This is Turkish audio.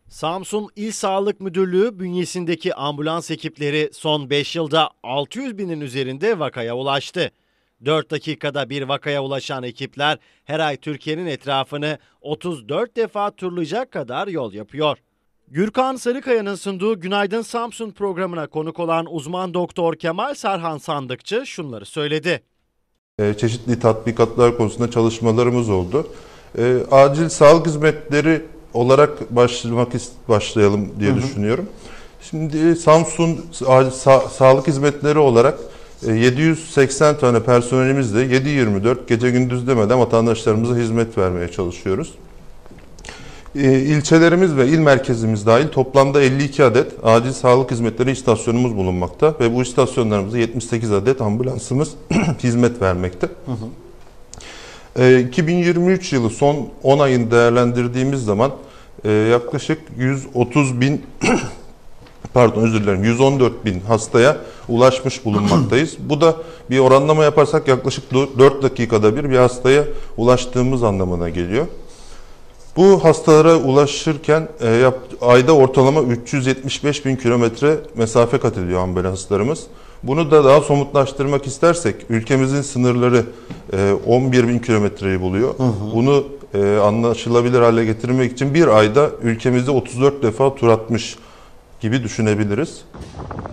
Samsun İl Sağlık Müdürlüğü bünyesindeki ambulans ekipleri son 5 yılda 600 binin üzerinde vakaya ulaştı. 4 dakikada bir vakaya ulaşan ekipler her ay Türkiye'nin etrafını 34 defa turlayacak kadar yol yapıyor. Gürkan Sarıkaya'nın sunduğu Günaydın Samsun programına konuk olan uzman doktor Kemal Serhan Sandıkçı şunları söyledi. Çeşitli tatbikatlar konusunda çalışmalarımız oldu. Acil sağlık hizmetleri olarak başlayalım diye düşünüyorum. Şimdi Samsun sağlık hizmetleri olarak 780 tane personelimizle 7/24 gece gündüz demeden vatandaşlarımıza hizmet vermeye çalışıyoruz. İlçelerimiz ve il merkezimiz dahil toplamda 52 adet acil sağlık hizmetleri istasyonumuz bulunmakta ve bu istasyonlarımızda 78 adet ambulansımız hizmet vermekte. 2023 yılı son 10 ayını değerlendirdiğimiz zaman yaklaşık 114 bin hastaya ulaşmış bulunmaktayız. Bu da bir oranlama yaparsak yaklaşık 4 dakikada bir hastaya ulaştığımız anlamına geliyor. Bu hastalara ulaşırken ayda ortalama 375 bin kilometre mesafe kat ediyor ambulanslarımız. Bunu da daha somutlaştırmak istersek ülkemizin sınırları 11 bin kilometreyi buluyor. Bunu anlaşılabilir hale getirmek için bir ayda ülkemizde 34 defa tur atmış gibi düşünebiliriz.